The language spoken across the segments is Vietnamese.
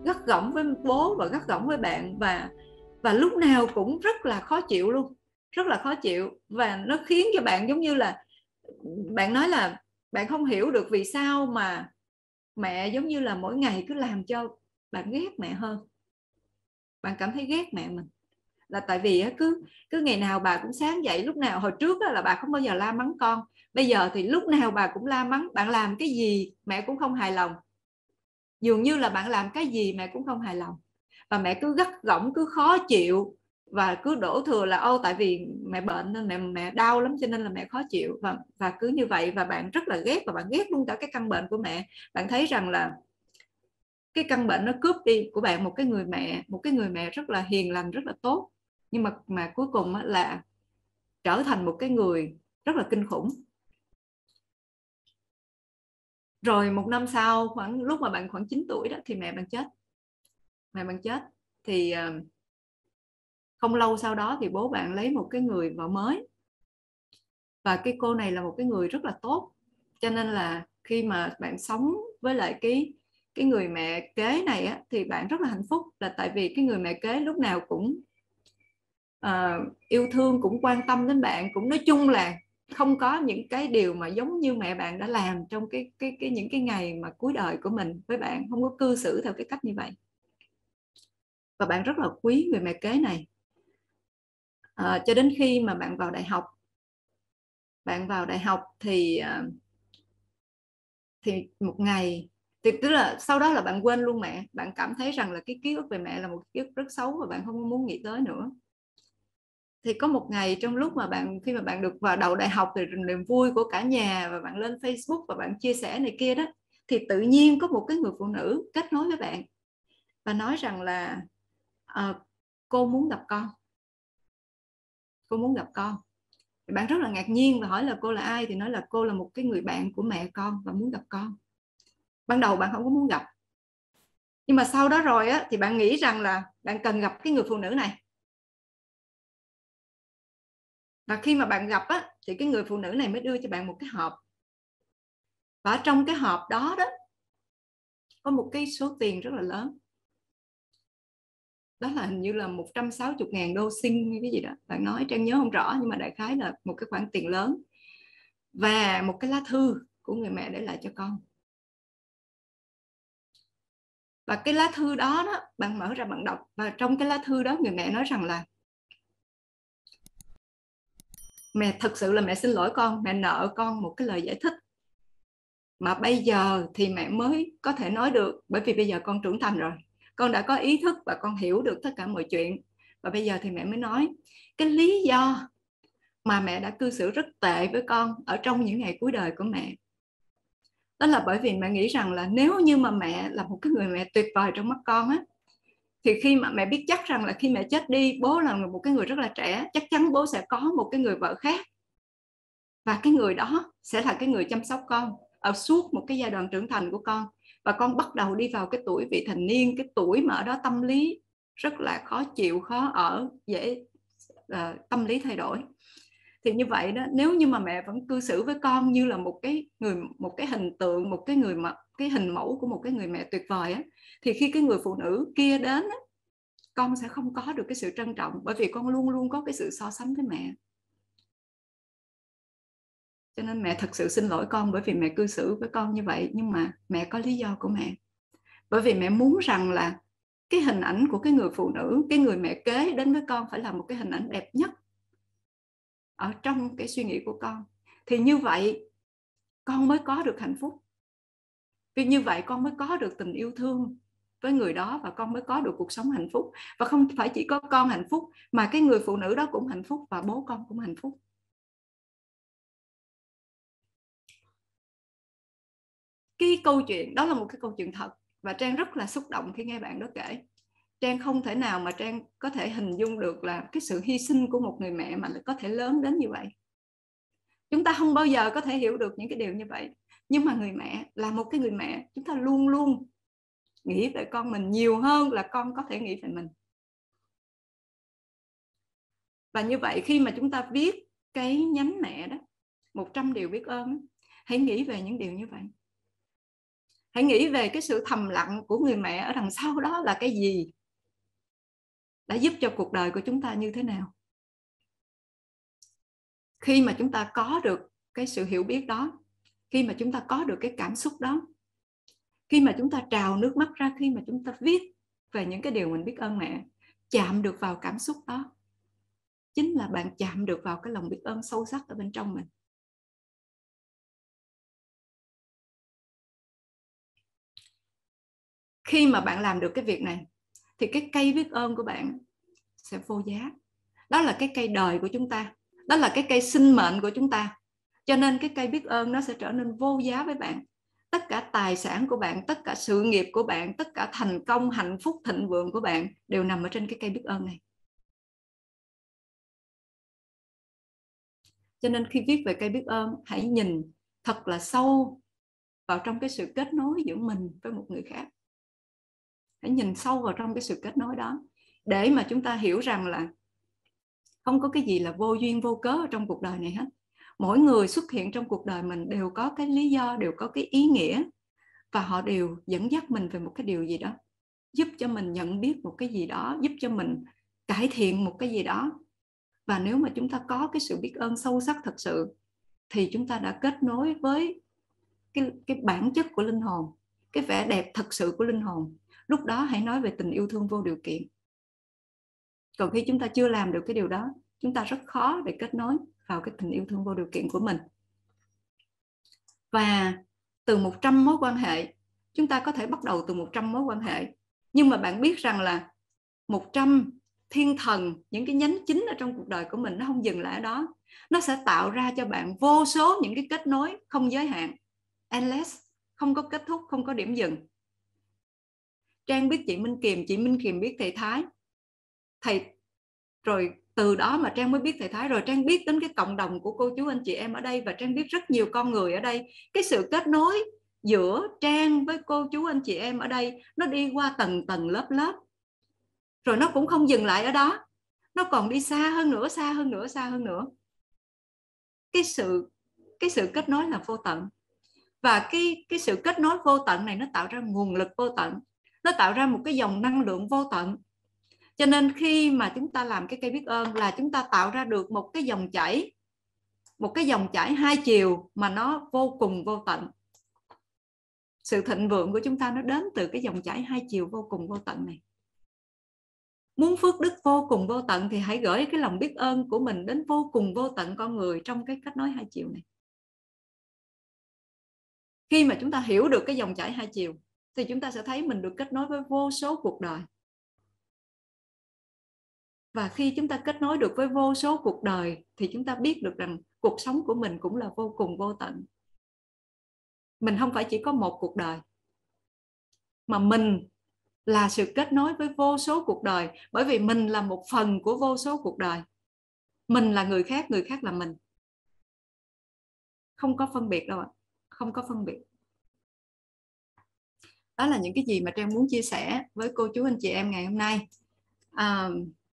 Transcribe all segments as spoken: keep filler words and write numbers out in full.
gắt gỏng với bố và gắt gỏng với bạn, và và lúc nào cũng rất là khó chịu luôn, rất là khó chịu. Và nó khiến cho bạn giống như là bạn nói là bạn không hiểu được vì sao mà mẹ giống như là mỗi ngày cứ làm cho bạn ghét mẹ hơn. Bạn cảm thấy ghét mẹ mình là tại vì cứ cứ ngày nào bà cũng sáng dậy, lúc nào hồi trước là bà không bao giờ la mắng con, bây giờ thì lúc nào bà cũng la mắng. Bạn làm cái gì mẹ cũng không hài lòng, dường như là bạn làm cái gì mẹ cũng không hài lòng, và mẹ cứ gắt gỏng, cứ khó chịu, và cứ đổ thừa là ô tại vì mẹ bệnh nên mẹ mẹ đau lắm cho nên là mẹ khó chịu. Và và cứ như vậy, và bạn rất là ghét, và bạn ghét luôn cả cái căn bệnh của mẹ. Bạn thấy rằng là cái căn bệnh nó cướp đi của bạn một cái người mẹ, một cái người mẹ rất là hiền lành, rất là tốt, nhưng mà mà cuối cùng là trở thành một cái người rất là kinh khủng. Rồi một năm sau, khoảng lúc mà bạn khoảng chín tuổi đó, thì mẹ bạn chết. Mẹ bạn chết thì không lâu sau đó thì bố bạn lấy một cái người vợ mới, và cái cô này là một cái người rất là tốt. Cho nên là khi mà bạn sống với lại cái cái người mẹ kế này á, thì bạn rất là hạnh phúc, là tại vì cái người mẹ kế lúc nào cũng uh, yêu thương, cũng quan tâm đến bạn, cũng nói chung là không có những cái điều mà giống như mẹ bạn đã làm trong cái cái cái những cái ngày mà cuối đời của mình với bạn, không có cư xử theo cái cách như vậy. Và bạn rất là quý người mẹ kế này. À, cho đến khi mà bạn vào đại học, bạn vào đại học thì thì một ngày thì tức là sau đó là bạn quên luôn mẹ, bạn cảm thấy rằng là cái ký ức về mẹ là một ký ức rất xấu và bạn không muốn nghĩ tới nữa. Thì có một ngày trong lúc mà bạn khi mà bạn được vào đậu đại học thì niềm vui của cả nhà, và bạn lên Facebook và bạn chia sẻ này kia đó, thì tự nhiên có một cái người phụ nữ kết nối với bạn và nói rằng là à, cô muốn gặp con, cô muốn gặp con. Thì bạn rất là ngạc nhiên và hỏi là cô là ai, thì nói là cô là một cái người bạn của mẹ con và muốn gặp con. Ban đầu bạn không có muốn gặp, nhưng mà sau đó rồi á, thì bạn nghĩ rằng là bạn cần gặp cái người phụ nữ này. Và khi mà bạn gặp á, thì cái người phụ nữ này mới đưa cho bạn một cái hộp, và trong cái hộp đó đó có một cái số tiền rất là lớn. Đó là hình như là một trăm sáu mươi ngàn đô sinh hay cái gì đó, bạn nói Trang nhớ không rõ, nhưng mà đại khái là một cái khoản tiền lớn, và một cái lá thư của người mẹ để lại cho con. Và cái lá thư đó, đó bạn mở ra bạn đọc, và trong cái lá thư đó người mẹ nói rằng là mẹ thật sự là mẹ xin lỗi con, mẹ nợ con một cái lời giải thích mà bây giờ thì mẹ mới có thể nói được, bởi vì bây giờ con trưởng thành rồi, con đã có ý thức và con hiểu được tất cả mọi chuyện, và bây giờ thì mẹ mới nói cái lý do mà mẹ đã cư xử rất tệ với con ở trong những ngày cuối đời của mẹ. Đó là bởi vì mẹ nghĩ rằng là nếu như mà mẹ là một cái người mẹ tuyệt vời trong mắt con á, thì khi mà mẹ biết chắc rằng là khi mẹ chết đi, bố là một cái người rất là trẻ, chắc chắn bố sẽ có một cái người vợ khác, và cái người đó sẽ là cái người chăm sóc con ở suốt một cái giai đoạn trưởng thành của con, và con bắt đầu đi vào cái tuổi vị thành niên, cái tuổi mà ở đó tâm lý rất là khó chịu, khó ở, dễ uh, tâm lý thay đổi. Thì như vậy đó, nếu như mà mẹ vẫn cư xử với con như là một cái người, một cái hình tượng, một cái người mà cái hình mẫu của một cái người mẹ tuyệt vời á, thì khi cái người phụ nữ kia đến á, con sẽ không có được cái sự trân trọng, bởi vì con luôn luôn có cái sự so sánh với mẹ. Cho nên mẹ thật sự xin lỗi con bởi vì mẹ cư xử với con như vậy, nhưng mà mẹ có lý do của mẹ. Bởi vì mẹ muốn rằng là cái hình ảnh của cái người phụ nữ, cái người mẹ kế đến với con phải là một cái hình ảnh đẹp nhất ở trong cái suy nghĩ của con. Thì như vậy con mới có được hạnh phúc. Vì như vậy con mới có được tình yêu thương với người đó, và con mới có được cuộc sống hạnh phúc. Và không phải chỉ có con hạnh phúc, mà cái người phụ nữ đó cũng hạnh phúc, và bố con cũng hạnh phúc. Cái câu chuyện đó là một cái câu chuyện thật, và Trang rất là xúc động khi nghe bạn đó kể. Trang không thể nào mà Trang có thể hình dung được là cái sự hy sinh của một người mẹ mà có thể lớn đến như vậy. Chúng ta không bao giờ có thể hiểu được những cái điều như vậy, nhưng mà người mẹ là một cái người mẹ, chúng ta luôn luôn nghĩ về con mình nhiều hơn là con có thể nghĩ về mình. Và như vậy khi mà chúng ta viết cái nhánh mẹ đó, một trăm điều biết ơn, hãy nghĩ về những điều như vậy. Hãy nghĩ về cái sự thầm lặng của người mẹ ở đằng sau đó là cái gì, đã giúp cho cuộc đời của chúng ta như thế nào. Khi mà chúng ta có được cái sự hiểu biết đó, khi mà chúng ta có được cái cảm xúc đó, khi mà chúng ta trào nước mắt ra, khi mà chúng ta viết về những cái điều mình biết ơn mẹ, chạm được vào cảm xúc đó, chính là bạn chạm được vào cái lòng biết ơn sâu sắc ở bên trong mình. Khi mà bạn làm được cái việc này thì cái cây biết ơn của bạn sẽ vô giá. Đó là cái cây đời của chúng ta, đó là cái cây sinh mệnh của chúng ta. Cho nên cái cây biết ơn nó sẽ trở nên vô giá với bạn. Tất cả tài sản của bạn, tất cả sự nghiệp của bạn, tất cả thành công, hạnh phúc, thịnh vượng của bạn đều nằm ở trên cái cây biết ơn này. Cho nên khi viết về cây biết ơn, hãy nhìn thật là sâu vào trong cái sự kết nối giữa mình với một người khác. Hãy nhìn sâu vào trong cái sự kết nối đó để mà chúng ta hiểu rằng là không có cái gì là vô duyên vô cớ ở trong cuộc đời này hết. Mỗi người xuất hiện trong cuộc đời mình đều có cái lý do, đều có cái ý nghĩa, và họ đều dẫn dắt mình về một cái điều gì đó, giúp cho mình nhận biết một cái gì đó, giúp cho mình cải thiện một cái gì đó. Và nếu mà chúng ta có cái sự biết ơn sâu sắc thật sự thì chúng ta đã kết nối với cái, cái bản chất của linh hồn, cái vẻ đẹp thật sự của linh hồn. Lúc đó hãy nói về tình yêu thương vô điều kiện. Còn khi chúng ta chưa làm được cái điều đó, chúng ta rất khó để kết nối vào cái tình yêu thương vô điều kiện của mình. Và từ một trăm mối quan hệ, chúng ta có thể bắt đầu từ một trăm mối quan hệ. Nhưng mà bạn biết rằng là một trăm thiên thần, những cái nhánh chính ở trong cuộc đời của mình, nó không dừng lại ở đó. Nó sẽ tạo ra cho bạn vô số những cái kết nối không giới hạn, endless, không có kết thúc, không có điểm dừng. Trang biết chị Minh Kiềm, chị Minh Kiềm biết thầy Thái. Thầy rồi từ đó mà Trang mới biết thầy Thái, rồi Trang biết đến cái cộng đồng của cô chú anh chị em ở đây, và Trang biết rất nhiều con người ở đây. Cái sự kết nối giữa Trang với cô chú anh chị em ở đây nó đi qua tầng tầng lớp lớp, rồi nó cũng không dừng lại ở đó, nó còn đi xa hơn nữa, xa hơn nữa, xa hơn nữa. Cái sự cái sự kết nối là vô tận, và cái cái sự kết nối vô tận này nó tạo ra nguồn lực vô tận, nó tạo ra một cái dòng năng lượng vô tận. Cho nên khi mà chúng ta làm cái cây biết ơn là chúng ta tạo ra được một cái dòng chảy, một cái dòng chảy hai chiều mà nó vô cùng vô tận. Sự thịnh vượng của chúng ta nó đến từ cái dòng chảy hai chiều vô cùng vô tận này. Muốn phước đức vô cùng vô tận thì hãy gửi cái lòng biết ơn của mình đến vô cùng vô tận con người trong cái kết nối hai chiều này. Khi mà chúng ta hiểu được cái dòng chảy hai chiều thì chúng ta sẽ thấy mình được kết nối với vô số cuộc đời. Và khi chúng ta kết nối được với vô số cuộc đời thì chúng ta biết được rằng cuộc sống của mình cũng là vô cùng vô tận. Mình không phải chỉ có một cuộc đời, mà mình là sự kết nối với vô số cuộc đời, bởi vì mình là một phần của vô số cuộc đời. Mình là người khác, người khác là mình. Không có phân biệt đâu ạ. Không có phân biệt. Đó là những cái gì mà Trang muốn chia sẻ với cô chú anh chị em ngày hôm nay. À,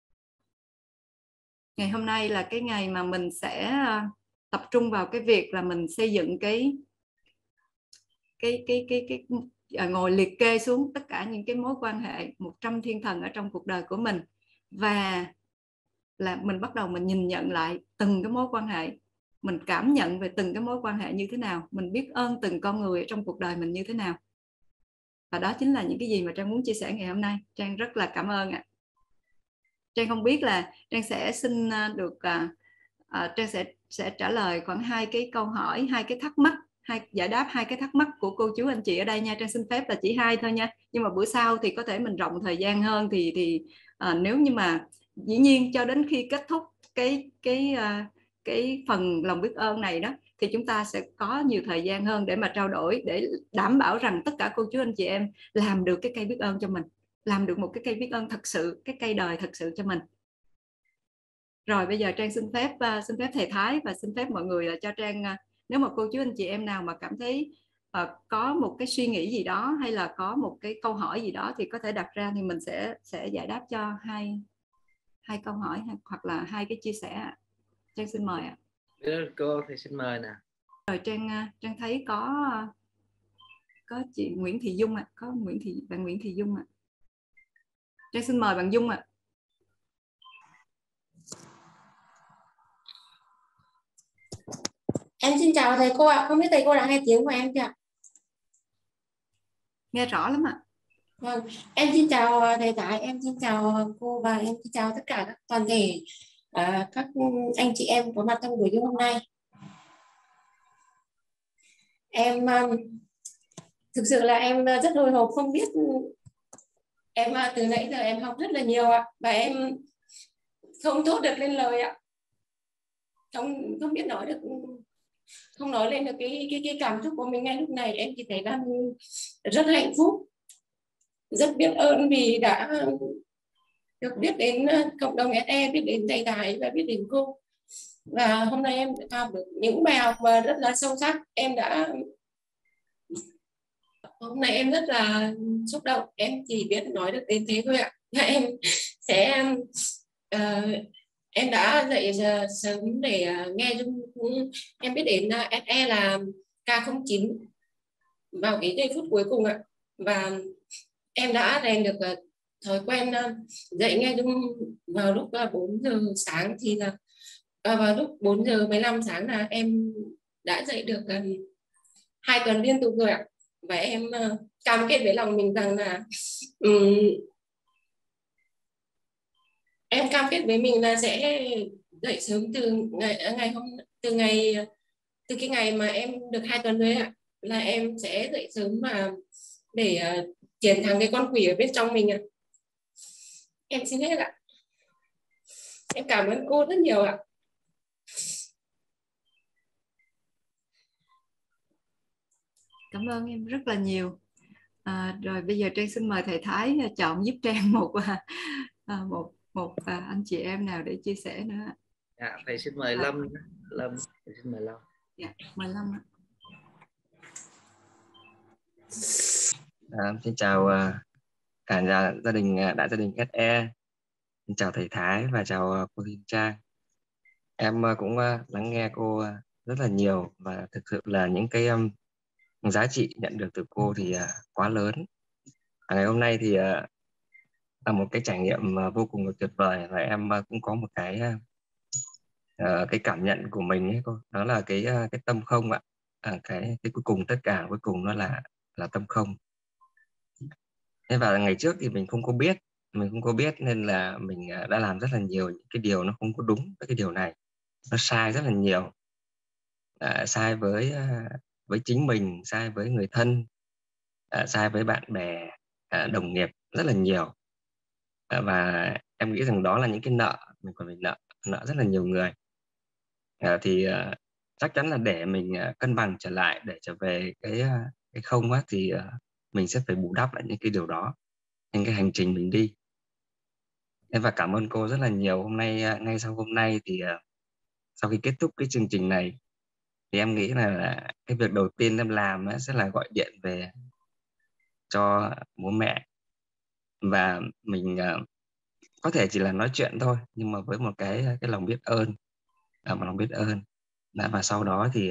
ngày hôm nay là cái ngày mà mình sẽ tập trung vào cái việc là mình xây dựng cái cái cái cái cái, cái ngồi liệt kê xuống tất cả những cái mối quan hệ một trăm thiên thần ở trong cuộc đời của mình, và là mình bắt đầu mình nhìn nhận lại từng cái mối quan hệ, mình cảm nhận về từng cái mối quan hệ như thế nào, mình biết ơn từng con người ở trong cuộc đời mình như thế nào. Và đó chính là những cái gì mà Trang muốn chia sẻ ngày hôm nay. Trang rất là cảm ơn ạ. Trang không biết là Trang sẽ xin được uh, uh, Trang sẽ sẽ trả lời khoảng hai cái câu hỏi, hai cái thắc mắc, hai giải đáp hai cái thắc mắc của cô chú anh chị ở đây nha. Trang xin phép là chỉ hai thôi nha, nhưng mà bữa sau thì có thể mình rộng thời gian hơn, thì thì uh, nếu như mà dĩ nhiên cho đến khi kết thúc cái cái uh, cái phần lòng biết ơn này đó thì chúng ta sẽ có nhiều thời gian hơn để mà trao đổi, để đảm bảo rằng tất cả cô chú anh chị em làm được cái cây biết ơn cho mình, làm được một cái cây biết ơn thật sự, cái cây đời thật sự cho mình. Rồi bây giờ Trang xin phép uh, xin phép thầy Thái và xin phép mọi người là cho Trang, uh, nếu mà cô chú anh chị em nào mà cảm thấy uh, có một cái suy nghĩ gì đó hay là có một cái câu hỏi gì đó thì có thể đặt ra, thì mình sẽ sẽ giải đáp cho hai hai câu hỏi hoặc là hai cái chia sẻ. Trang xin mời ạ. Cô thì xin mời nè. Rồi Trang uh, Trang thấy có uh, có chị Nguyễn Thị Dung ạ, à. Có Nguyễn Thị bạn Nguyễn Thị Dung ạ. À. Trang xin mời bạn Dung ạ. À. Em xin chào thầy cô ạ, không biết thầy cô đã nghe tiếng của em chưa? Nghe rõ lắm ạ. Vâng, em xin chào thầy Thái, em xin chào cô và em xin chào tất cả các toàn thể uh, các anh chị em có mặt trong buổi hôm nay. Em um, thực sự là em rất hồi hộp, không biết em uh, từ nãy giờ em học rất là nhiều ạ và em không thốt được lên lời ạ, không không biết nói được, không nói lên được cái cái cái cảm xúc của mình ngay lúc này. Em chỉ thấy là rất hạnh phúc, rất biết ơn vì đã được biết đến cộng đồng ét e, biết đến thầy Thái và biết đến cô. Và hôm nay em đã học được những bài học mà rất là sâu sắc. Em đã hôm nay em rất là xúc động, em chỉ biết nói được đến thế thôi ạ. Em sẽ uh, em đã dậy sớm để nghe Dung. Em biết đến ét e là K không chín vào cái giây phút cuối cùng ạ, và em đã rèn được thói quen dậy nghe Dung vào lúc bốn giờ sáng. Thì là vào lúc bốn giờ mười lăm sáng là em đã dậy được hai tuần liên tục rồi ạ. Và em cam kết với lòng mình rằng là um, em cam kết với mình là sẽ dậy sớm từ ngày ngày hôm từ ngày từ cái ngày mà em được hai tuần rồi ạ, là em sẽ dậy sớm mà để uh, chiến thắng cái con quỷ ở bên trong mình ạ. Em xin hết ạ. Em cảm ơn cô rất nhiều ạ. Cảm ơn em rất là nhiều. À, rồi bây giờ Trang xin mời thầy Thái chọn giúp Trang một à, một một à, anh chị em nào để chia sẻ nữa. Dạ, thầy xin mời Lâm. Lâm, thầy xin mời Lâm. Dạ, mời Lâm ạ. À, xin chào uh, cả nhà, gia đình đại gia đình ét e. Xin chào thầy Thái và chào uh, cô Thiên Trang. Em uh, cũng uh, lắng nghe cô uh, rất là nhiều và thực sự là những cái um, giá trị nhận được từ cô thì uh, quá lớn. À, ngày hôm nay thì uh, là một cái trải nghiệm uh, vô cùng tuyệt vời, và em uh, cũng có một cái uh, uh, cái cảm nhận của mình ấy cô, đó là cái uh, cái tâm không ạ. À, cái cái cuối cùng, tất cả cuối cùng nó là là tâm không. Thế và ngày trước thì mình không có biết, mình không có biết nên là mình đã làm rất là nhiều những cái điều nó không có đúng với cái điều này, nó sai rất là nhiều, à, sai với với chính mình, sai với người thân, à, sai với bạn bè, à, đồng nghiệp rất là nhiều, à, và em nghĩ rằng đó là những cái nợ mình còn phải nợ nợ rất là nhiều người. À, thì à, chắc chắn là để mình à, cân bằng trở lại, để trở về cái cái không á, thì à, mình sẽ phải bù đắp lại những cái điều đó trên cái hành trình mình đi. Em và cảm ơn cô rất là nhiều. Hôm nay, ngay sau hôm nay thì uh, sau khi kết thúc cái chương trình này thì em nghĩ là, là cái việc đầu tiên em làm uh, sẽ là gọi điện về cho bố mẹ, và mình uh, có thể chỉ là nói chuyện thôi, nhưng mà với một cái cái lòng biết ơn, uh, một lòng biết ơn. Đã, và sau đó thì uh,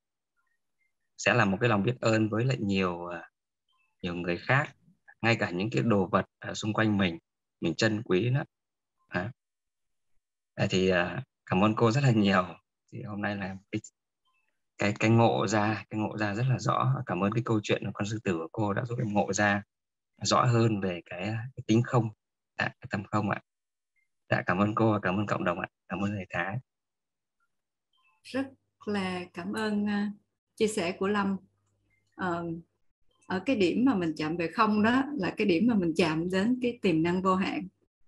sẽ là một cái lòng biết ơn với lại nhiều uh, nhiều người khác, ngay cả những cái đồ vật uh, xung quanh mình mình trân quý đó. À. Thì uh, cảm ơn cô rất là nhiều. Thì hôm nay là cái cái cái ngộ ra cái ngộ ra rất là rõ. Cảm ơn cái câu chuyện của con sư tử của cô đã giúp em ngộ ra rõ hơn về cái, cái tính không, à, cái tâm không ạ. Dạ, cảm ơn cô và cảm ơn cộng đồng ạ. Cảm ơn thầy Thái. Rất là cảm ơn uh, chia sẻ của Lâm. Uh, ở cái điểm mà mình chạm về không đó là cái điểm mà mình chạm đến cái tiềm năng vô hạn.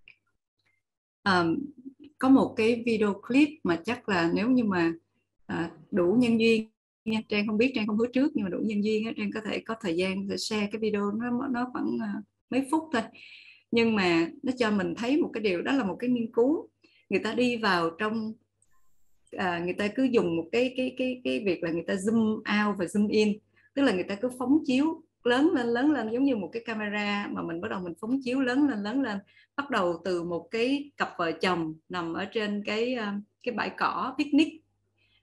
Um, có một cái video clip mà chắc là nếu như mà uh, đủ nhân duyên nha, Trang không biết, Trang không hứa trước, nhưng mà đủ nhân duyên Trang có thể có thời gian để share cái video, nó nó khoảng uh, mấy phút thôi, nhưng mà nó cho mình thấy một cái điều, đó là một cái nghiên cứu. Người ta đi vào trong à, người ta cứ dùng một cái cái cái cái việc là người ta zoom out và zoom in, tức là người ta cứ phóng chiếu lớn lên lớn lên giống như một cái camera mà mình bắt đầu mình phóng chiếu lớn lên lớn lên, bắt đầu từ một cái cặp vợ chồng nằm ở trên cái cái bãi cỏ picnic,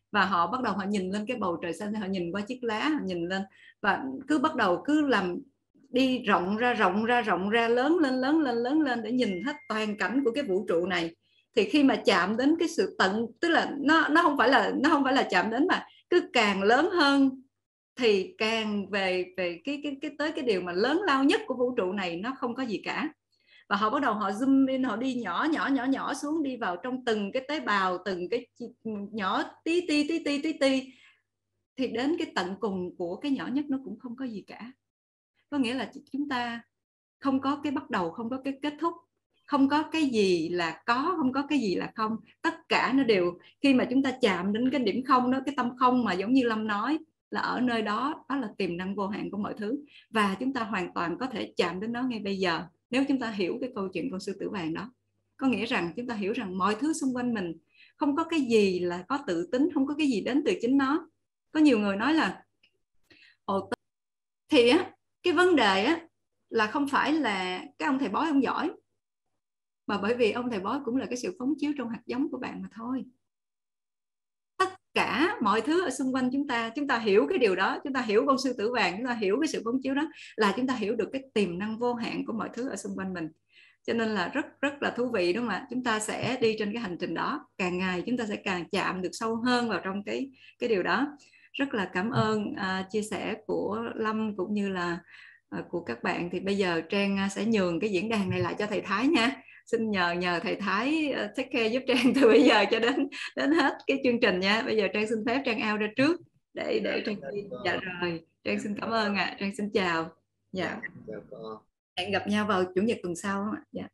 và họ bắt đầu họ nhìn lên cái bầu trời xanh, họ nhìn qua chiếc lá, họ nhìn lên và cứ bắt đầu cứ làm đi rộng ra rộng ra rộng ra, lớn lên lớn lên lớn lên để nhìn hết toàn cảnh của cái vũ trụ này. Thì khi mà chạm đến cái sự tận, tức là nó nó không phải là nó không phải là chạm đến, mà cứ càng lớn hơn thì càng về về cái cái cái tới cái điều mà lớn lao nhất của vũ trụ này, nó không có gì cả. Và họ bắt đầu họ zoom in, họ đi nhỏ nhỏ nhỏ nhỏ xuống, đi vào trong từng cái tế bào, từng cái nhỏ tí ti tí ti tí ti, thì đến cái tận cùng của cái nhỏ nhất nó cũng không có gì cả. Có nghĩa là chúng ta không có cái bắt đầu, không có cái kết thúc, không có cái gì là có, không có cái gì là không. Tất cả nó đều, khi mà chúng ta chạm đến cái điểm không đó, cái tâm không mà giống như Lâm nói, là ở nơi đó, đó là tiềm năng vô hạn của mọi thứ. Và chúng ta hoàn toàn có thể chạm đến nó ngay bây giờ, nếu chúng ta hiểu cái câu chuyện con sư tử vàng đó. Có nghĩa rằng chúng ta hiểu rằng mọi thứ xung quanh mình không có cái gì là có tự tính, không có cái gì đến từ chính nó. Có nhiều người nói là ồ, thì á, cái vấn đề á là không phải là cái ông thầy bói ông giỏi, mà bởi vì ông thầy bói cũng là cái sự phóng chiếu trong hạt giống của bạn mà thôi. Tất cả mọi thứ ở xung quanh chúng ta, chúng ta hiểu cái điều đó, chúng ta hiểu con sư tử vàng, chúng ta hiểu cái sự phóng chiếu đó, là chúng ta hiểu được cái tiềm năng vô hạn của mọi thứ ở xung quanh mình. Cho nên là rất rất là thú vị, đúng không ạ? Chúng ta sẽ đi trên cái hành trình đó, càng ngày chúng ta sẽ càng chạm được sâu hơn vào trong cái cái điều đó. Rất là cảm ơn uh, chia sẻ của Lâm cũng như là uh, của các bạn. Thì bây giờ Trang uh, sẽ nhường cái diễn đàn này lại cho thầy Thái nha. Xin nhờ nhờ thầy Thái uh, take care giúp Trang từ bây giờ cho đến đến hết cái chương trình nha. Bây giờ Trang xin phép Trang out ra trước để để Trang đi. Dạ rồi, Trang xin cảm ơn ạ. À. Trang xin chào. Dạ. Hẹn gặp nhau vào chủ nhật tuần sau không ạ? Dạ.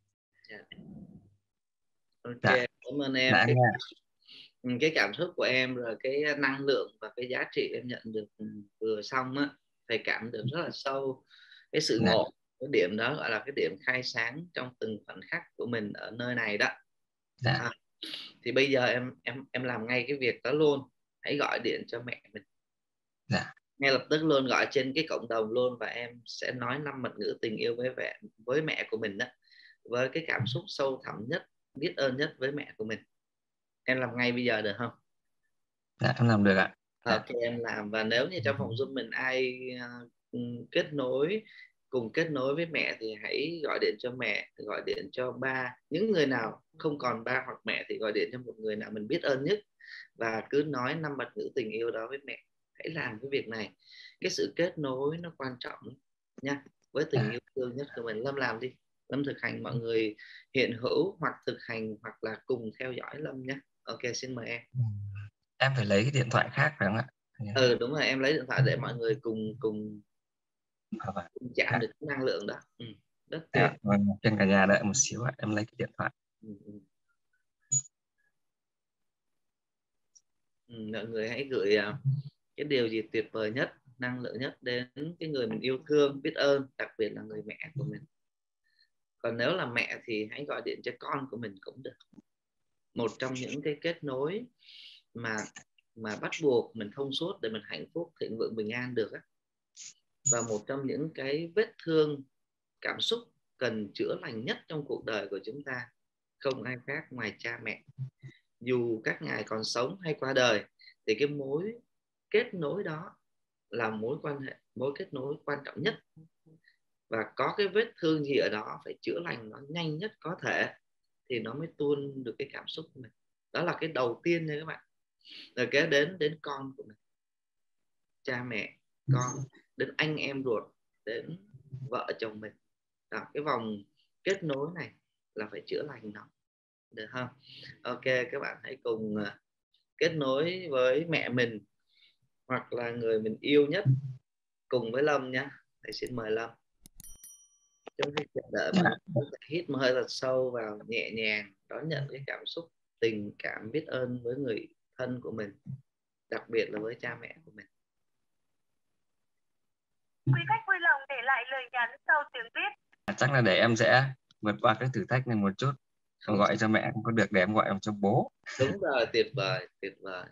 Ok, cảm ơn em. Cái, cái cảm xúc của em, rồi cái năng lượng và cái giá trị em nhận được vừa xong á, thầy cảm được rất là sâu. Cái sự ngộ, cái điểm đó gọi là cái điểm khai sáng trong từng khoảnh khắc của mình ở nơi này đó. À, thì bây giờ em em em làm ngay cái việc đó luôn. Hãy gọi điện cho mẹ mình. Ngay lập tức luôn, gọi trên cái cộng đồng luôn, và em sẽ nói năm mật ngữ tình yêu với mẹ, với mẹ của mình đó, với cái cảm xúc sâu thẳm nhất, biết ơn nhất với mẹ của mình. Em làm ngay bây giờ được không? Dạ, em làm được ạ. Ok, em làm. Và nếu như trong phòng Zoom mình ai uh, kết nối cùng kết nối với mẹ thì hãy gọi điện cho mẹ, gọi điện cho ba. Những người nào không còn ba hoặc mẹ thì gọi điện cho một người nào mình biết ơn nhất, và cứ nói năm mật ngữ tình yêu đó với mẹ. Hãy làm cái việc này. Cái sự kết nối nó quan trọng nha, với tình yêu thương nhất của mình. Lâm làm đi. Lâm thực hành, mọi người hiện hữu hoặc thực hành hoặc là cùng theo dõi Lâm nhé. Ok, xin mời em. Em phải lấy cái điện thoại khác phải không ạ? Ừ, đúng rồi, em lấy điện thoại để mọi người cùng cùng, cùng chạm được cái năng lượng đó. Ừ, rất tuyệt. À, vâng, trên cả nhà đợi một xíu ạ, em lấy cái điện thoại. Ừ, ừ. Ừ, mọi người hãy gửi uh, cái điều gì tuyệt vời nhất, năng lượng nhất đến cái người mình yêu thương, biết ơn, đặc biệt là người mẹ của mình. Còn nếu là mẹ thì hãy gọi điện cho con của mình cũng được. Một trong những cái kết nối mà mà bắt buộc mình thông suốt để mình hạnh phúc, thịnh vượng, bình an được á. Và một trong những cái vết thương cảm xúc cần chữa lành nhất trong cuộc đời của chúng ta không ai khác ngoài cha mẹ. Dù các ngài còn sống hay qua đời thì cái mối kết nối đó là mối quan hệ, mối kết nối quan trọng nhất. Và có cái vết thương gì ở đó phải chữa lành nó nhanh nhất có thể thì nó mới tuôn được cái cảm xúc của mình. Đó là cái đầu tiên nha các bạn. Rồi kế đến đến con của mình, cha mẹ, con, đến anh em ruột, đến vợ chồng mình. Đó, cái vòng kết nối này là phải chữa lành nó, được không? Ok, các bạn hãy cùng uh, kết nối với mẹ mình hoặc là người mình yêu nhất cùng với Lâm nhé. Thầy xin mời Lâm. Trong khi chờ đợi mình hít một hơi thật sâu vào, nhẹ nhàng đón nhận cái cảm xúc tình cảm biết ơn với người thân của mình, đặc biệt là với cha mẹ của mình. Quý khách vui lòng để lại lời nhắn sau tiếng viết. Chắc là để em sẽ vượt qua cái thử thách này một chút. Không gọi cho mẹ không có được, để em gọi cho bố. Đúng rồi, tuyệt vời, tuyệt vời.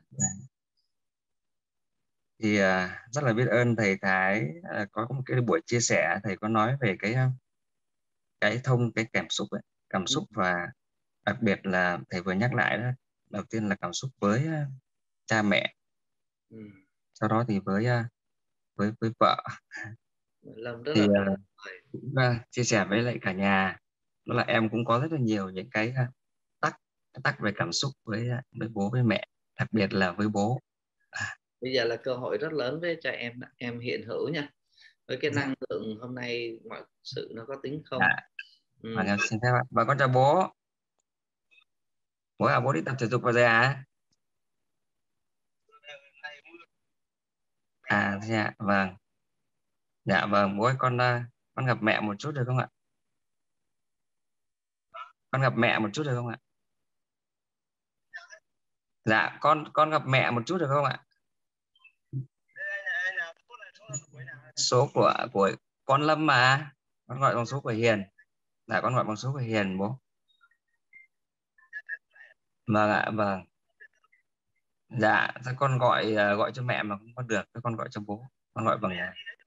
Thì uh, rất là biết ơn thầy Thái uh, có một cái buổi chia sẻ, thầy có nói về cái cái thông cái cảm xúc ấy, cảm xúc ừ. Và đặc biệt là thầy vừa nhắc lại đó, đầu tiên là cảm xúc với uh, cha mẹ, Ừ. Sau đó thì với uh, với với vợ Lâm rất thì là uh, cũng uh, chia sẻ với lại cả nhà, đó là em cũng có rất là nhiều những cái uh, tắc tắc về cảm xúc với uh, với bố với mẹ, đặc biệt là với bố. Bây giờ là cơ hội rất lớn với cho em em hiện hữu nha, với cái Dạ. năng lượng hôm nay mọi sự nó có tính không. Dạ. Ừ. Và em xin phép ạ. Và con chào bố. Bố à, bố đi tập thể dục vào giờ à? À dạ vâng. Dạ vâng, bố ơi, con uh, con gặp mẹ một chút được không ạ? Con gặp mẹ một chút được không ạ? Dạ, con con gặp mẹ một chút được không ạ? Số của của con Lâm mà. Con gọi bằng số của Hiền. Dạ, con gọi bằng số của Hiền bố. Vâng ạ, vâng. Dạ, thế con gọi uh, gọi cho mẹ mà không có được, thế con gọi cho bố. Con gọi bằng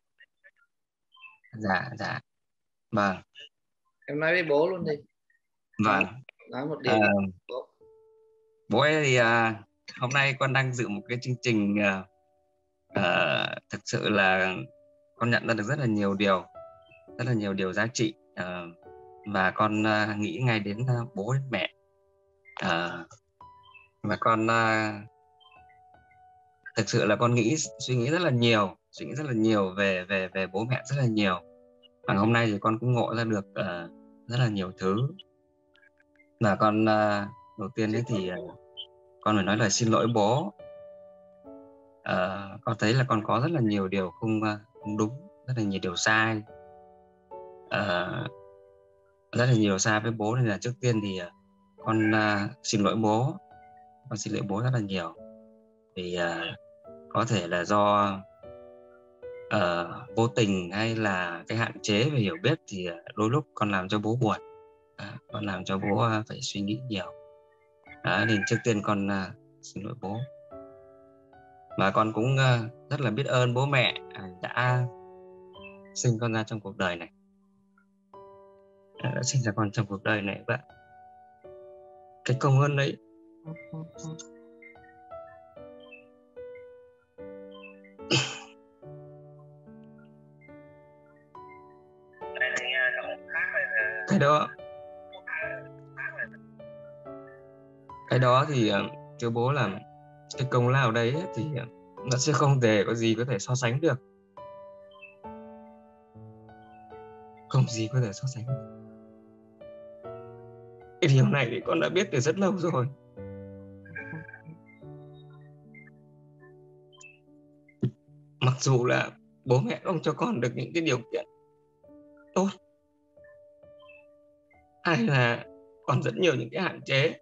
dạ dạ. Vâng. Em nói với bố luôn đi. Vâng. Nói, nói một điều À, gì bố. bố ấy thì uh, hôm nay con đang dự một cái chương trình uh, uh, thực sự là con nhận ra được rất là nhiều điều, rất là nhiều điều giá trị, uh, và con uh, nghĩ ngay đến uh, bố đến mẹ, uh, và con uh, thực sự là con nghĩ suy nghĩ rất là nhiều, suy nghĩ rất là nhiều về về về bố mẹ rất là nhiều. Và hôm nay thì con cũng ngộ ra được uh, rất là nhiều thứ. Và con uh, đầu tiên đấy thì uh, con phải nói lời xin lỗi bố. Uh, con thấy là con có rất là nhiều điều không, uh, không đúng, rất là nhiều điều sai, uh, rất là nhiều sai với bố, nên là trước tiên thì uh, con uh, xin lỗi bố, con xin lỗi bố rất là nhiều. Vì uh, có thể là do uh, vô tình hay là cái hạn chế về hiểu biết thì uh, đôi lúc con làm cho bố buồn, uh, con làm cho bố uh, phải suy nghĩ nhiều. Uh, nên trước tiên con uh, xin lỗi bố. Và con cũng uh, rất là biết ơn bố mẹ uh, đã sinh con ra trong cuộc đời này, uh, đã sinh ra con trong cuộc đời này. Và cái công ơn đấy cái đó cái đó thì uh, thưa bố là cái công lao đấy ấy, thì uh, nó sẽ không thể có gì có thể so sánh được, không gì có thể so sánh được. Cái điều này thì con đã biết từ rất lâu rồi. Mặc dù là bố mẹ không cho con được những cái điều kiện tốt, hay là còn rất nhiều những cái hạn chế,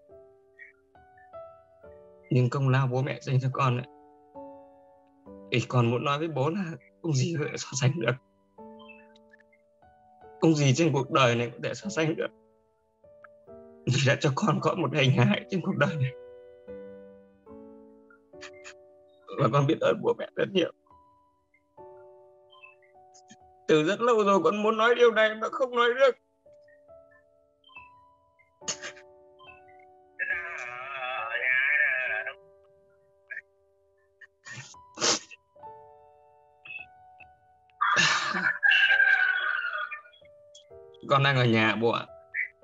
nhưng công lao bố mẹ dành cho con ấy, thì con muốn nói với bố là không gì có thể so sánh được, không gì trên cuộc đời này có thể so sánh được, vì đã cho con có một hình hài trên cuộc đời này. Và con biết ơn bố mẹ rất nhiều. Từ rất lâu rồi con muốn nói điều này mà không nói được. Con đang ở nhà bố ạ.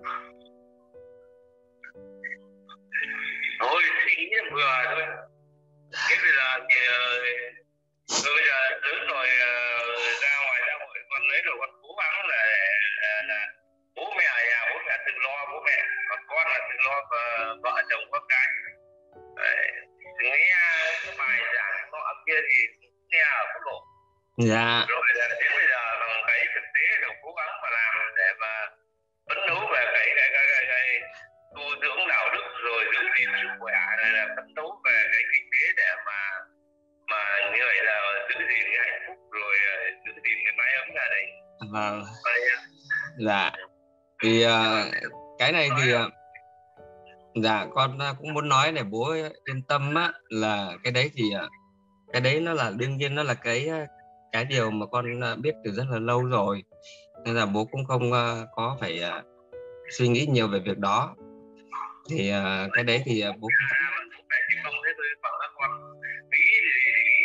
Thôi suy nghĩ là vừa thôi. Thế bây giờ thì tôi bây giờ lớn rồi, ra ngoài xã hội con lấy rồi con cố gắng là, là, là bố mẹ ở nhà, bố mẹ tự lo bố mẹ, còn con là tự lo và vợ chồng con cái. Đấy. Nghe cái bài giảng nọ kia thì nghe ở mức độ. Dạ. Rồi đến bây giờ bằng cái thực tế là cố gắng mà làm để mà phấn đấu về cái cái cái cái, cái tu dưỡng đạo đức, rồi giữ gìn sức khỏe, này là phấn đấu về cái kinh tế để mà mà như vậy là giữ gìn cái hạnh phúc, rồi giữ gìn cái mái ấm gia đình. Vâng. Vậy, Dạ. Thì uh, cái này thì uh, dạ con uh, cũng muốn nói để bố yên tâm á, là cái đấy thì uh, cái đấy nó là đương nhiên, nó là cái cái điều mà con uh, biết từ rất là lâu rồi, nên là bố cũng không uh, có phải uh, suy nghĩ nhiều về việc đó. Thì uh, cái đấy thì uh, bố cái gì không thế tôi bảo các con nghĩ thì, thì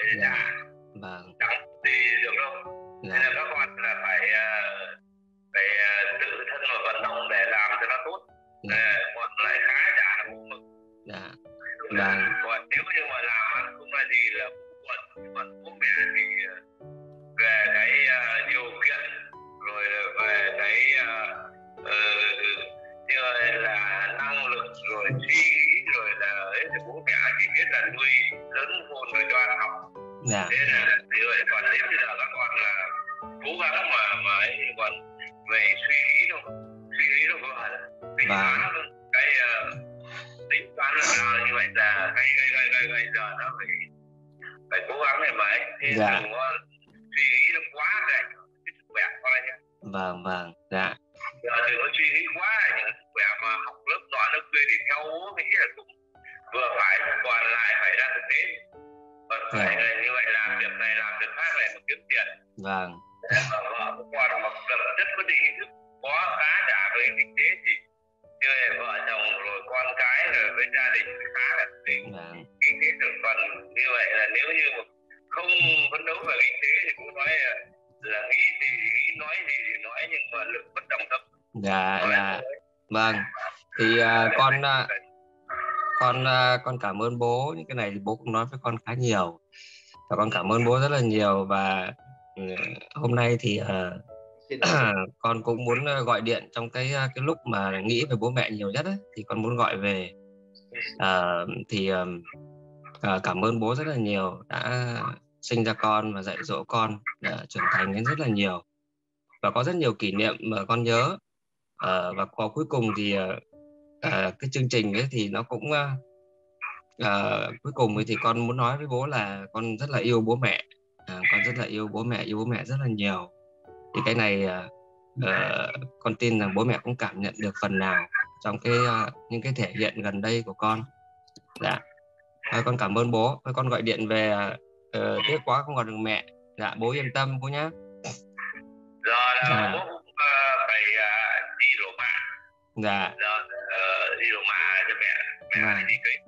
để trả. Vâng. Chẳng thì được đâu. Nên là các con là phải phải tự thân mà vận động để làm cho nó tốt. Còn lại khá trả là cũng mực. Dạ. Vâng. Còn nếu như mà làm ăn không là gì là còn còn bố mẹ thì về cái uh, điều kiện rồi về cái uh, uh, là năng lực rồi suy nghĩ rồi là ấy, thì bố mẹ chỉ biết là nuôi lớn hôn rồi cho ăn học. Dạ. Thế là như vậy, còn đến bây giờ các con là cố gắng mà mà ấy, còn về suy nghĩ đâu suy nghĩ đâu có tính toán cái uh, tính toán là sao như vậy là cái cái cái cái cái giờ nó phải phải cố gắng để mà ấy thì dạ. đừng có suy nghĩ nó quá để cái sức khỏe con nhé. Vâng vâng dạ. Giờ đừng có suy nghĩ quá những sức khỏe mà học lớp nọ lớp kia thì theo bố nghĩ là cũng vừa phải còn lại phải ra thực tế. Còn phải dạ. Như vậy làm việc này làm việc khác này mà kiếm tiền. Vâng. Vợ vợ con mà lập rất có định thức có khá trả về kinh tế thì chơi vợ chồng rồi con cái rồi với gia đình khá là định vâng. Kinh tế được. Còn như vậy là nếu như không phấn đấu về kinh tế thì cũng nói là, là nghĩ gì nghĩ nói gì thì nói nhưng mà lực bất đồng tâm. Dạ dạ vâng thì uh, con uh, con uh, con cảm ơn bố. Những cái này thì bố cũng nói với con khá nhiều và con cảm ơn bố rất là nhiều. Và uh, hôm nay thì uh, con cũng muốn gọi điện trong cái cái lúc mà nghĩ về bố mẹ nhiều nhất ấy, thì con muốn gọi về uh, thì uh, uh, cảm ơn bố rất là nhiều đã sinh ra con và dạy dỗ con đã trưởng thành đến rất là nhiều và có rất nhiều kỷ niệm mà con nhớ. Uh, và có cuối cùng thì uh, uh, cái chương trình ấy thì nó cũng uh, uh, cuối cùng thì con muốn nói với bố là con rất là yêu bố mẹ. Uh, con rất là yêu bố mẹ yêu bố mẹ rất là nhiều. Thì cái này uh, uh, con tin rằng bố mẹ cũng cảm nhận được phần nào trong cái uh, những cái thể hiện gần đây của con. Dạ. Thôi con cảm ơn bố. Thôi con gọi điện về uh, tiếc quá không còn được mẹ. Dạ bố yên tâm bố nhá. Rồi là bố cũng uh, phải uh, đi đồ mạ. Dạ. Rồi uh, đi đồ mạ cho mẹ. Mẹ vâng. đi cây.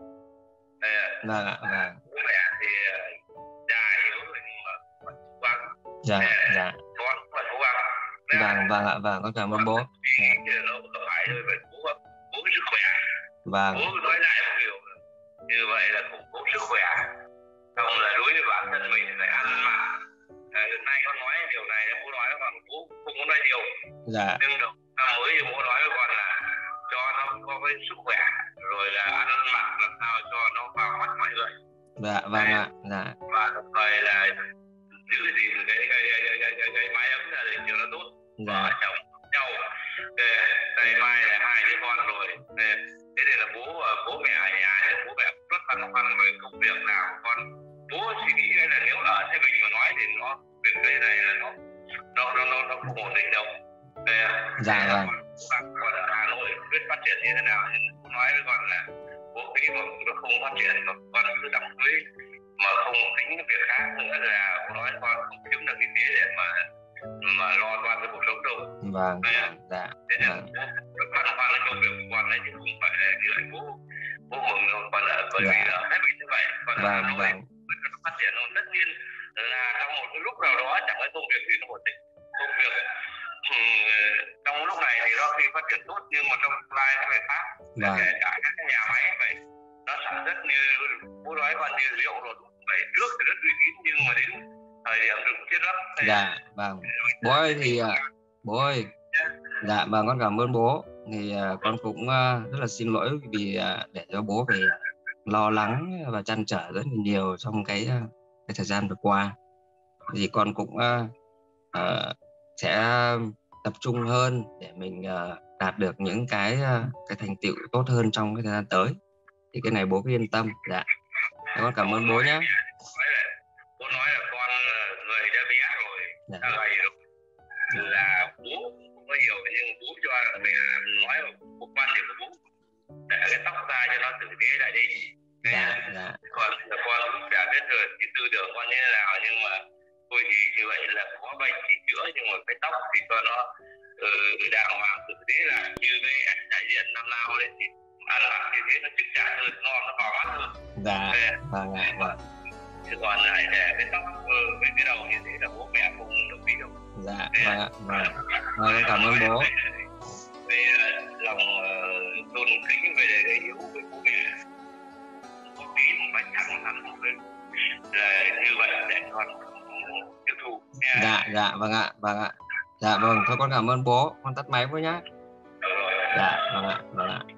Uh, vâng ạ vâng. Bố mẹ thì uh, già yếu rồi nhưng mà vẫn cố gắng. Dạ uh, dạ. Con vẫn cố gắng. Vâng vâng ạ vâng con cảm ơn bố. Thì nó không phải rồi phải cố gắng cố cái sức khỏe. Vâng. Bố nói lại một điều như vậy là cũng cố sức khỏe. Không là đối với bản thân mình phải ăn mặc. À, hôm nay con nói điều này bố nói còn bố không muốn nói điều. Dạ. Nhưng đầu năm mới thì bố nói với con là cho nó có cái sức khỏe rồi là ăn mặc làm sao cho nó vào mắt mọi người. Dạ vâng ạ. Dạ. Và đồng thời là giữ gìn cái cái cái cái cái, cái, cái mái ấm gia đình cho nó tốt. Dạ. Vợ chồng nhau. Đây mai là hai đứa con rồi. Thế nên là bố bố mẹ ở nhà bố mẹ rất băn khoăn về công việc nào con. Bố suy nghĩ cái là nếu ở Thái Bình mà nói thì nó việc cái này là nó nó nó nó, nó không ổn định đâu. Đây, dạ vâng. Còn ở Hà Nội biết phát triển như thế nào nhưng bố nói với con là bố nghĩ mà nó không phát triển mà con cứ đóng cưới mà không tính cái việc khác nữa là bố nói con không kiếm được kinh tế để mà mà lo toan cái cuộc sống đâu. Vâng. Đây, dạ. Thế nên bố băn khoăn cái công việc của con này chứ không phải là như vậy bố bố mừng đâu. Con ở bởi vì ở Thái Bình như vậy còn ở Hà Nội nó phát triển hơn. Tất nhiên là trong một cái lúc nào đó chẳng có công việc gì nó ổn định. Công việc um, trong lúc này thì nó khi phát triển tốt nhưng mà trong tương lai nó phải khác. Vâng. Kể cả các cái nhà máy vậy nó sản xuất như bố nói con như liệu rồi vậy trước thì rất uy tín nhưng mà đến thời điểm đừng chết lắm. Dạ vâng. Bố ơi thì bố ơi dạ vâng con cảm ơn bố. Thì uh, con cũng uh, rất là xin lỗi vì uh, để cho bố phải lo lắng và trăn trở rất là nhiều trong cái uh, cái thời gian vừa qua. Thì con cũng uh, uh, sẽ tập trung hơn để mình uh, đạt được những cái uh, cái thành tựu tốt hơn trong cái thời gian tới. Thì cái này bố cứ yên tâm. Dạ. Con cảm ơn bố nhé. Bố nói là con người đã bé rồi, dạ. Đã gầy rồi. Là bố không có nhiều nhưng bố cho mẹ nói một quan điểm của bố để cái tóc ra cho nó tử tế lại đi. Dạ, dạ. Còn con cũng đã biết rồi cái tư tưởng con như thế nào nhưng mà thôi thì như vậy là có bệnh thì chữa nhưng mà cái tóc thì cho nó ừ, đàng hoàng tử tế là như cái ảnh đại diện năm nào đấy thì ăn mặc như thế nó chắc chắn hơn, ngon nó vào mắt hơn. Dạ, vâng ạ, vâng. chứ còn lại để cái tóc với cái đầu như thế là bố mẹ không đồng ý đâu. Dạ vâng ạ, vâng. Vâng, con cảm ơn bố. Về lòng uh, tôn kính, về để hiểu với bố mẹ, có tin và thẳng thắn với là như vậy để con tiếp thu. Dạ dạ vâng ạ, vâng ạ. Dạ vâng, thôi con cảm ơn bố, con tắt máy bố nhá. Dạ vâng ạ, vâng ạ.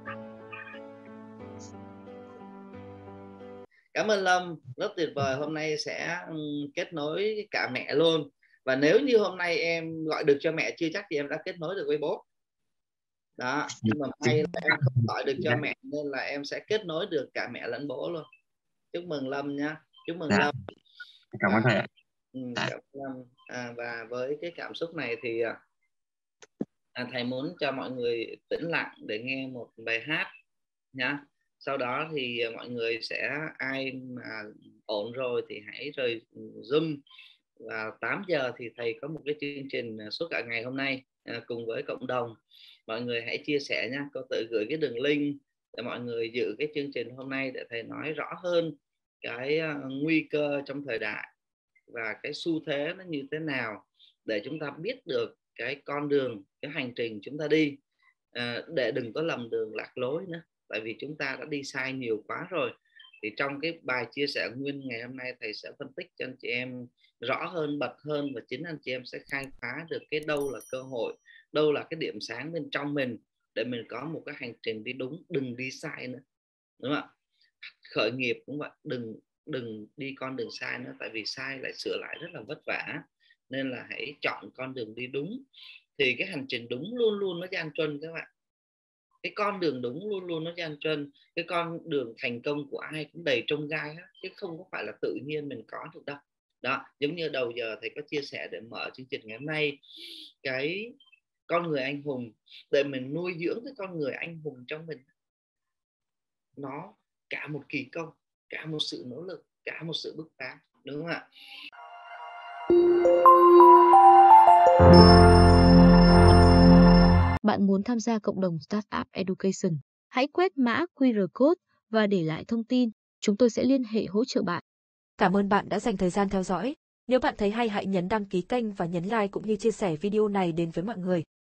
Cảm ơn Lâm, rất tuyệt vời. Hôm nay sẽ kết nối cả mẹ luôn. Và nếu như hôm nay em gọi được cho mẹ chưa chắc thì em đã kết nối được với bố. Đó, nhưng mà may là em không gọi được cho mẹ nên là em sẽ kết nối được cả mẹ lẫn bố luôn. Chúc mừng Lâm nhá. Chúc mừng Dạ. Lâm. Cảm ơn thầy ạ. Ừ, cảm ơn Lâm. À, và với cái cảm xúc này thì à, thầy muốn cho mọi người tĩnh lặng để nghe một bài hát nhá. Sau đó thì mọi người sẽ, ai mà ổn rồi thì hãy rời Zoom. Và tám giờ thì thầy có một cái chương trình suốt cả ngày hôm nay à, cùng với cộng đồng. Mọi người hãy chia sẻ nha, có tự gửi cái đường link để mọi người dự cái chương trình hôm nay để thầy nói rõ hơn cái uh, nguy cơ trong thời đại và cái xu thế nó như thế nào để chúng ta biết được cái con đường, cái hành trình chúng ta đi, à, để đừng có lầm đường lạc lối nữa, tại vì chúng ta đã đi sai nhiều quá rồi. Thì trong cái bài chia sẻ nguyên ngày hôm nay thầy sẽ phân tích cho anh chị em rõ hơn, bật hơn, và chính anh chị em sẽ khai phá được cái đâu là cơ hội, đâu là cái điểm sáng bên trong mình để mình có một cái hành trình đi đúng, đừng đi sai nữa, đúng không ạ? Khởi nghiệp cũng vậy, đừng đừng đi con đường sai nữa, tại vì sai lại sửa lại rất là vất vả. Nên là hãy chọn con đường đi đúng, thì cái hành trình đúng luôn luôn nó gian truân các bạn. Cái con đường đúng luôn luôn nó gian truân. Cái con đường thành công của ai cũng đầy trông gai hết, chứ không có phải là tự nhiên mình có được đâu. Đó, giống như đầu giờ thầy có chia sẻ để mở chương trình ngày hôm nay, cái con người anh hùng, để mình nuôi dưỡng cái con người anh hùng trong mình, nó cả một kỳ công, cả một sự nỗ lực, cả một sự bứt phá, đúng không ạ? Bạn muốn tham gia cộng đồng Startup Education? Hãy quét mã quy rờ code và để lại thông tin. Chúng tôi sẽ liên hệ hỗ trợ bạn. Cảm ơn bạn đã dành thời gian theo dõi. Nếu bạn thấy hay hãy nhấn đăng ký kênh và nhấn like cũng như chia sẻ video này đến với mọi người.